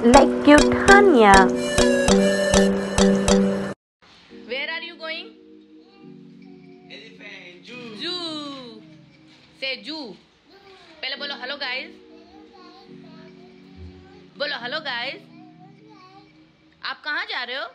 like cute Hania. Where are you going? Elephant, Zoo. Say zoo. पहले बोलो hello guys. बोलो hello guys. आप कहाँ जा रहे हो?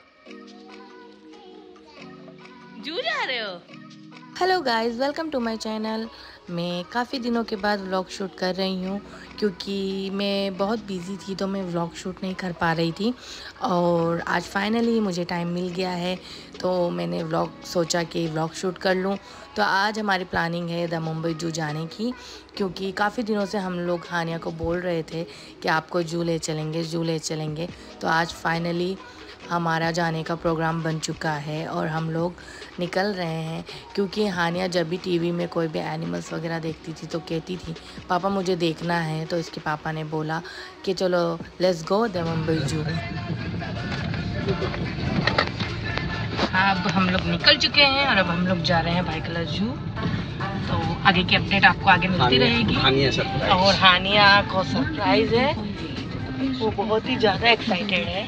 जू जा रहे हो? Hello guys, welcome to my channel. मैं काफ़ी दिनों के बाद व्लॉग शूट कर रही हूँ क्योंकि मैं बहुत बिज़ी थी तो मैं व्लॉग शूट नहीं कर पा रही थी और आज फाइनली मुझे टाइम मिल गया है तो मैंने सोचा कि व्लॉग शूट कर लूँ। तो आज हमारी प्लानिंग है द मुंबई जू जाने की क्योंकि काफ़ी दिनों से हम लोग हानिया को बोल रहे थे कि आपको जू ले चलेंगे। तो आज फाइनली हमारा जाने का प्रोग्राम बन चुका है और हम लोग निकल रहे हैं क्योंकि हानिया जब भी टीवी में कोई भी एनिमल्स वगैरह देखती थी तो कहती थी पापा मुझे देखना है। तो इसके पापा ने बोला कि चलो लेट्स गो द मुंबई जू। अब हम लोग निकल चुके हैं और अब हम लोग जा रहे हैं बाई कलर जू। तो आगे की अपडेट आपको आगे मिलती रहेगी। और हानिया को सरप्राइज है, वो बहुत ही ज़्यादा एक्साइटेड है।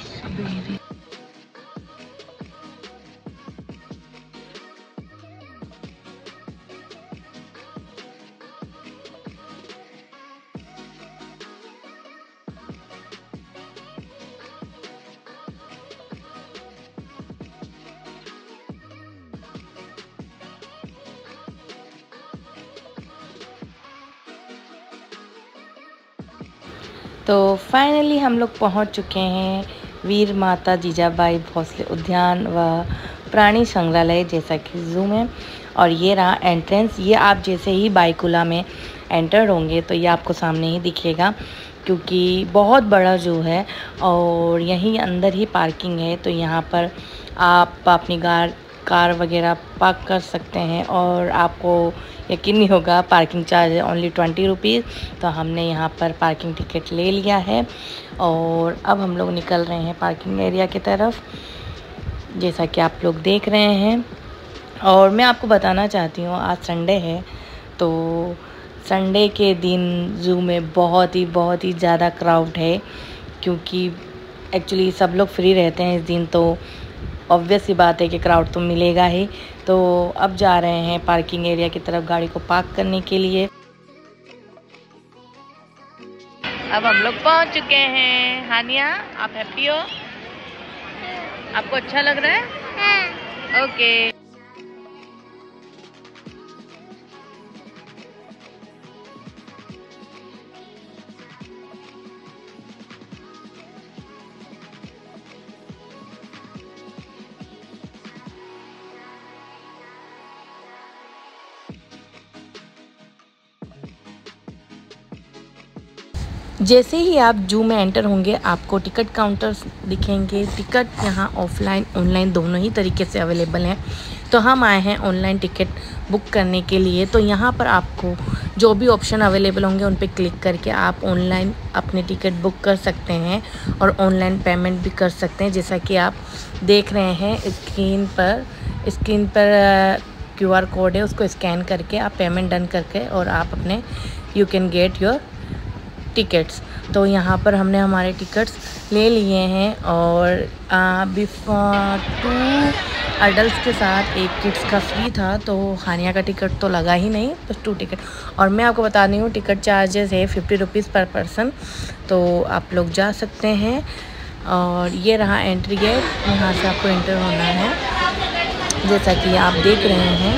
तो फाइनली हम लोग पहुंच चुके हैं वीर माता जीजाबाई भोसले उद्यान व प्राणी संग्रहालय जैसा कि जू में। और ये रहा एंट्रेंस। ये आप जैसे ही बाईकुला में एंटर होंगे तो ये आपको सामने ही दिखेगा क्योंकि बहुत बड़ा जू है और यहीं अंदर ही पार्किंग है। तो यहाँ पर आप अपनी कार वगैरह पार्क कर सकते हैं और आपको यकीन नहीं होगा पार्किंग चार्ज है ओनली 20 रुपीज़। तो हमने यहाँ पर पार्किंग टिकट ले लिया है और अब हम लोग निकल रहे हैं पार्किंग एरिया की तरफ जैसा कि आप लोग देख रहे हैं। और मैं आपको बताना चाहती हूँ आज संडे है तो संडे के दिन जू में बहुत ही ज़्यादा क्राउड है क्योंकि एक्चुअली सब लोग फ्री रहते हैं इस दिन। तो ऑब्वियस सी बात है कि क्राउड तो मिलेगा ही। तो अब जा रहे हैं पार्किंग एरिया की तरफ गाड़ी को पार्क करने के लिए। अब हम लोग पहुंच चुके हैं। हानिया आप हैप्पी हो? आपको अच्छा लग रहा है? हाँ। ओके। जैसे ही आप जू में एंटर होंगे आपको टिकट काउंटर्स दिखेंगे। टिकट यहाँ ऑफलाइन ऑनलाइन दोनों ही तरीके से अवेलेबल हैं। तो हम आए हैं ऑनलाइन टिकट बुक करने के लिए। तो यहाँ पर आपको जो भी ऑप्शन अवेलेबल होंगे उन पर क्लिक करके आप ऑनलाइन अपने टिकट बुक कर सकते हैं और ऑनलाइन पेमेंट भी कर सकते हैं। जैसा कि आप देख रहे हैं स्क्रीन पर QR कोड है, उसको स्कैन करके आप पेमेंट डन करके और आप अपने you can get your tickets. तो यहाँ पर हमने हमारे टिकट्स ले लिए हैं और बिफोर 2 अडल्ट के साथ एक किड्स का फ्री था। तो हानिया का टिकट तो लगा ही नहीं, बस 2 टिकट। और मैं आपको बता रही हूँ टिकट चार्जेस है 50 रुपीज़ पर पर्सन। तो आप लोग जा सकते हैं। और ये रहा एंट्री गेट, यहाँ से आपको एंटर होना है जैसा कि आप देख रहे हैं।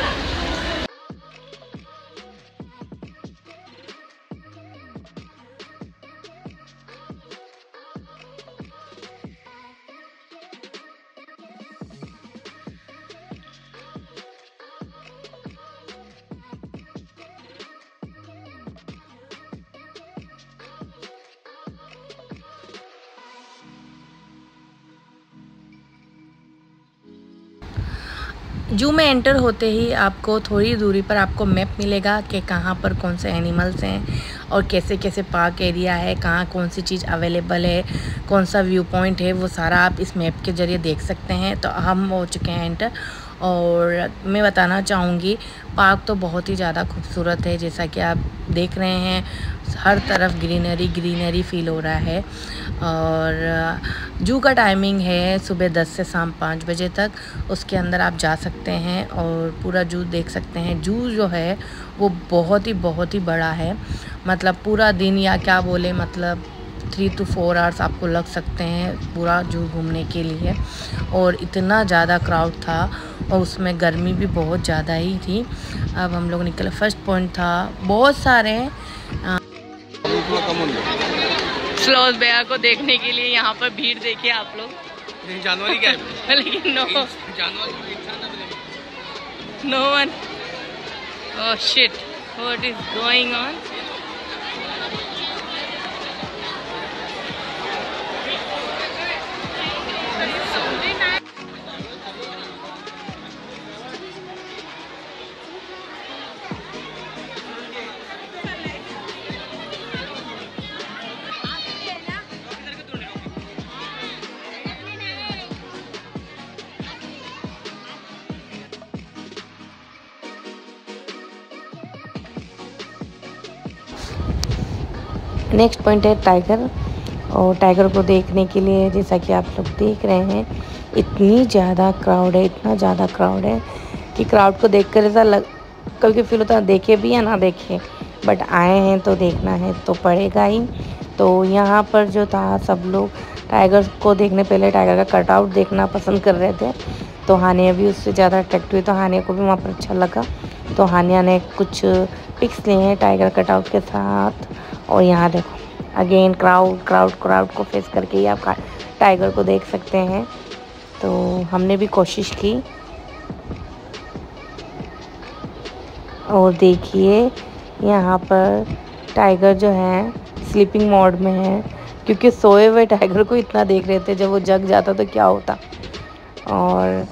जू में एंटर होते ही आपको थोड़ी दूरी पर आपको मैप मिलेगा कि कहाँ पर कौन से एनिमल्स हैं और कैसे कैसे पार्क एरिया है, कहाँ कौन सी चीज़ अवेलेबल है, कौन सा व्यू पॉइंट है, वो सारा आप इस मैप के ज़रिए देख सकते हैं। तो हम हो चुके हैं एंटर और मैं बताना चाहूँगी पार्क तो बहुत ही ज़्यादा खूबसूरत है जैसा कि आप देख रहे हैं हर तरफ ग्रीनरी ग्रीनरी फील हो रहा है। और जू का टाइमिंग है सुबह 10 से शाम 5 बजे तक। उसके अंदर आप जा सकते हैं और पूरा जू देख सकते हैं। जू जो है वो बहुत ही बड़ा है, मतलब पूरा दिन या क्या बोले मतलब 3 to 4 आवर्स आपको लग सकते हैं पूरा जू घूमने के लिए। और इतना ज़्यादा क्राउड था और उसमें गर्मी भी बहुत ज़्यादा ही थी। अब हम लोग निकले, फर्स्ट पॉइंट था बहुत सारे स्लोथ बेयर को देखने के लिए। यहाँ पर भीड़ देखिए आप लोग। जानवर क्या है? लेकिन no one. Oh shit, what is going on? Next point है टाइगर। और टाइगर को देखने के लिए जैसा कि आप लोग देख रहे हैं इतनी ज़्यादा क्राउड है, इतना ज़्यादा क्राउड है कि क्राउड को देखकर ऐसा कभी फील होता है देखे भी या ना देखे, बट आए हैं तो देखना है तो पड़ेगा ही। तो यहाँ पर जो था सब लोग टाइगर को देखने पहले टाइगर का कटआउट देखना पसंद कर रहे थे। तो हानिया भी उससे ज़्यादा अट्रैक्ट हुई, तो हानिया को भी वहाँ पर अच्छा लगा। तो हानिया ने कुछ पिक्स लिए हैं टाइगर कटआउट के साथ। और यहाँ देखो अगेन क्राउड को फेस करके ही आप टाइगर को देख सकते हैं। तो हमने भी कोशिश की। और देखिए यहाँ पर टाइगर जो है स्लीपिंग मोड में है, क्योंकि सोए हुए टाइगर को इतना देख रहे थे, जब वो जग जाता तो क्या होता। और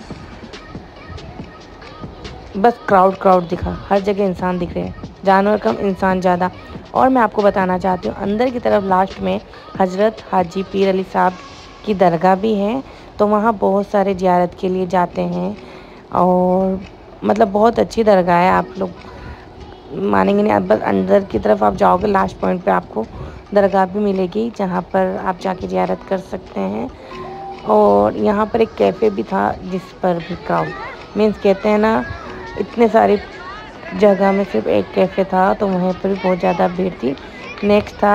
बस क्राउड दिखा, हर जगह इंसान दिख रहे हैं, जानवर कम इंसान ज़्यादा। और मैं आपको बताना चाहती हूँ अंदर की तरफ लास्ट में हज़रत हाजी पीर अली साहब की दरगाह भी है। तो वहाँ बहुत सारे ज़ियारत के लिए जाते हैं और मतलब बहुत अच्छी दरगाह है, आप लोग मानेंगे नहीं। आप बस अंदर की तरफ आप जाओगे लास्ट पॉइंट पे आपको दरगाह भी मिलेगी जहाँ पर आप जाके ज़ियारत कर सकते हैं। और यहाँ पर एक कैफ़े भी था जिस पर भी क्राउड मीन्स कहते हैं ना, इतने सारी जगह में सिर्फ एक कैफ़े था तो वहाँ पर भी बहुत ज़्यादा भीड़ थी। नेक्स्ट था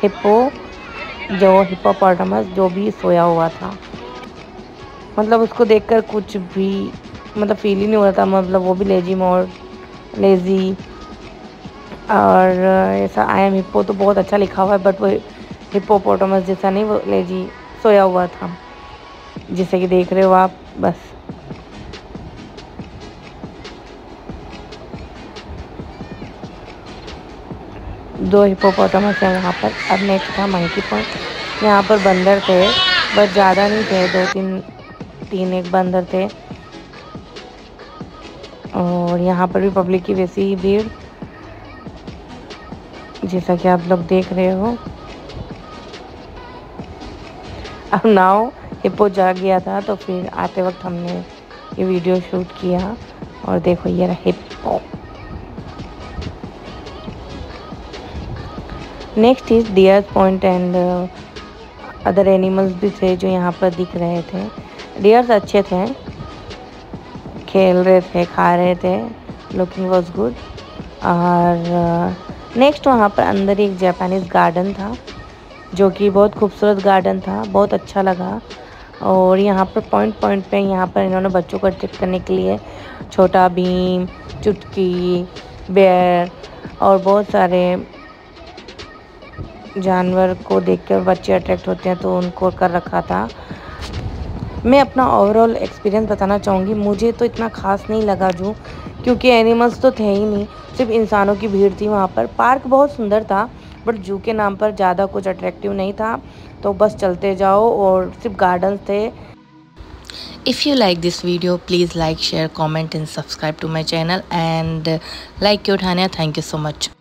हिप्पोपोटामस जो भी सोया हुआ था, मतलब उसको देखकर कुछ भी मतलब फील ही नहीं हो रहा था, मतलब वो भी लेज़ी और ऐसा आई एम हिप्पो तो बहुत अच्छा लिखा हुआ है, बट वो हिप्पोपोटामस जैसा नहीं, वो लेज़ी सोया हुआ था जिसे कि देख रहे हो आप। बस दो हिप्पोपोटामस है वहाँ पर। अब नेक्स्ट था मंकी पॉइंट। यहाँ पर बंदर थे बट ज़्यादा नहीं थे, 2-3 एक बंदर थे। और यहाँ पर भी पब्लिक की वैसी ही भीड़ जैसा कि आप लोग देख रहे हो। अब नाउ हिप्पो जाग गया था तो फिर आते वक्त हमने ये वीडियो शूट किया। और देखो ये रहा hippo. Next is deer point and other animals भी थे जो यहाँ पर दिख रहे थे। डियर्स अच्छे थे, खेल रहे थे, खा रहे थे, लुकिंग वॉज गुड। और नेक्स्ट वहाँ पर अंदर एक जापानीज़ गार्डन था जो कि बहुत खूबसूरत गार्डन था, बहुत अच्छा लगा। और यहाँ पर पॉइंट पे यहाँ पर इन्होंने बच्चों को अट्रैक्ट करने के लिए छोटा भीम, चुटकी, बेयर और बहुत सारे जानवर को देखकर बच्चे अट्रैक्ट होते हैं तो उनको कर रखा था। मैं अपना ओवरऑल एक्सपीरियंस बताना चाहूँगी। मुझे तो इतना ख़ास नहीं लगा जू, क्योंकि एनिमल्स तो थे ही नहीं, सिर्फ इंसानों की भीड़ थी वहाँ पर। पार्क बहुत सुंदर था बट जू के नाम पर ज़्यादा कुछ अट्रैक्टिव नहीं था, तो बस चलते जाओ और सिर्फ गार्डन्स थे। If you like this video, please like, share, comment and subscribe to my channel. And like your Tanya, thank you so much.